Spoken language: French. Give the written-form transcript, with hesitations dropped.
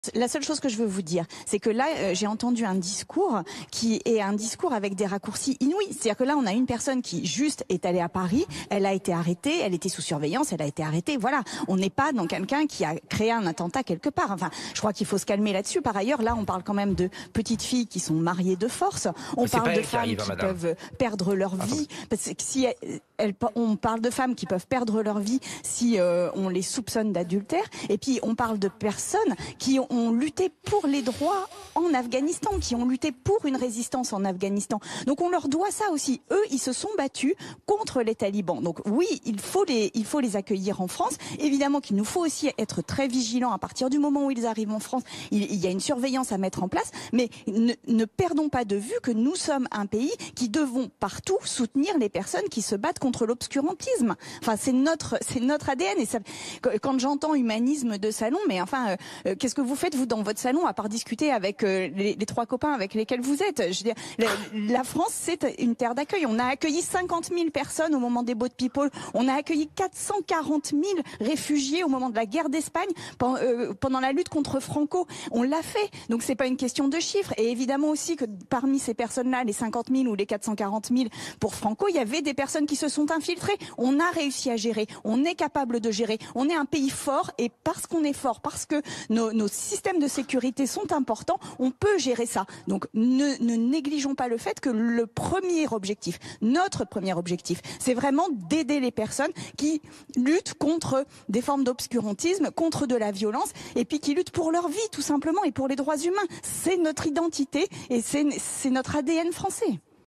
La seule chose que je veux vous dire, c'est que là, j'ai entendu un discours qui est un discours avec des raccourcis inouïs. C'est-à-dire que là, on a une personne qui juste est allée à Paris, elle a été arrêtée, elle était sous surveillance, elle a été arrêtée. Voilà, on n'est pas dans quelqu'un qui a créé un attentat quelque part. Enfin, je crois qu'il faut se calmer là-dessus. Par ailleurs, là, on parle quand même de petites filles qui sont mariées de force. On parle de femmes qui peuvent perdre leur vie. Parce que si on parle de femmes qui peuvent perdre leur vie si on les soupçonne d'adultère. Et puis, on parle de personnes qui ont lutté pour les droits en Afghanistan, qui ont lutté pour une résistance en Afghanistan. Donc on leur doit ça aussi. Eux, ils se sont battus contre les talibans. Donc oui, il faut les accueillir en France. Évidemment qu'il nous faut aussi être très vigilants à partir du moment où ils arrivent en France. Il y a une surveillance à mettre en place, mais ne perdons pas de vue que nous sommes un pays qui devons partout soutenir les personnes qui se battent contre l'obscurantisme. Enfin, c'est notre ADN. Et ça, quand j'entends humanisme de salon, mais enfin, qu'est-ce que vous faites, vous, dans votre salon, à part discuter avec les trois copains avec lesquels vous êtes? Je veux dire, la France, c'est une terre d'accueil. On a accueilli 50 000 personnes au moment des Boat People. On a accueilli 440 000 réfugiés au moment de la guerre d'Espagne, pendant la lutte contre Franco. On l'a fait. Donc, c'est pas une question de chiffres. Et évidemment aussi que parmi ces personnes-là, les 50 000 ou les 440 000 pour Franco, il y avait des personnes qui se sont infiltrées. On a réussi à gérer. On est capable de gérer. On est un pays fort. Et parce qu'on est fort, parce que nos systèmes de sécurité sont importants, on peut gérer ça. Donc ne négligeons pas le fait que le premier objectif, notre premier objectif, c'est vraiment d'aider les personnes qui luttent contre des formes d'obscurantisme, contre de la violence, et puis qui luttent pour leur vie tout simplement et pour les droits humains. C'est notre identité et c'est notre ADN français.